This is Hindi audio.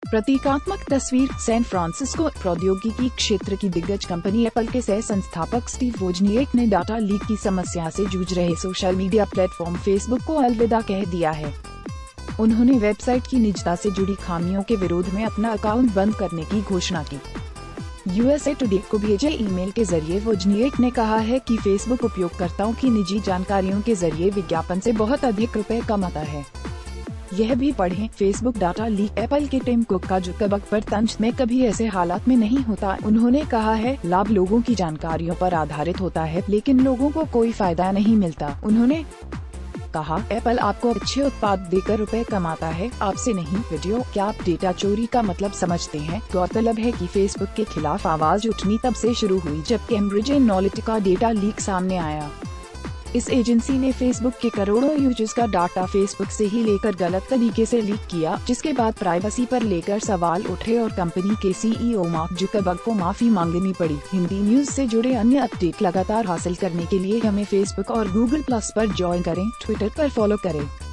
प्रतीकात्मक तस्वीर। San Francisco. प्रौद्योगिकी क्षेत्र की दिग्गज कंपनी एप्पल के सह संस्थापक स्टीव वोजनिएक ने डाटा लीक की समस्या से जूझ रहे सोशल मीडिया प्लेटफॉर्म फेसबुक को अलविदा कह दिया है। उन्होंने वेबसाइट की निजता से जुड़ी खामियों के विरोध में अपना अकाउंट बंद करने की घोषणा की। USA टुडे को भेजे ईमेल के जरिए वोजनिएक ने कहा है कि फेसबुक उपयोगकर्ताओं की निजी जानकारियों के जरिए विज्ञापन से बहुत अधिक रुपए कमाता है। यह भी पढ़ें। Facebook data leak. एप्पल के टिम कुक का जुकबक पर तंज में कभी ऐसे हालात में नहीं होता। उन्होंने कहा है, लाभ लोगों की जानकारियों पर आधारित होता है, लेकिन लोगों को कोई फायदा नहीं मिलता। उन्होंने कहा, एप्पल आपको अच्छे उत्पाद देकर रुपए कमाता है, आपसे नहीं। वीडियो। क्या आप डेटा चोरी का मतलब समझते हैं? गौरतलब है कि फेसबुक के खिलाफ आवाज उठनी तब से शुरू हुई जब कैम्ब्रिज एनालिटिका डेटा लीक सामने आया। इस एजेंसी ने फेसबुक के करोड़ों यूजर्स का डाटा फेसबुक से ही लेकर गलत तरीके से लीक किया, जिसके बाद प्राइवेसी पर लेकर सवाल उठे और कंपनी के CEO मार्क जुकरबर्ग को माफी मांगनी पड़ी। हिंदी न्यूज से जुड़े अन्य अपडेट लगातार हासिल करने के लिए हमें फेसबुक और Google+ पर ज्वाइन करें, ट्विटर पर फॉलो करें।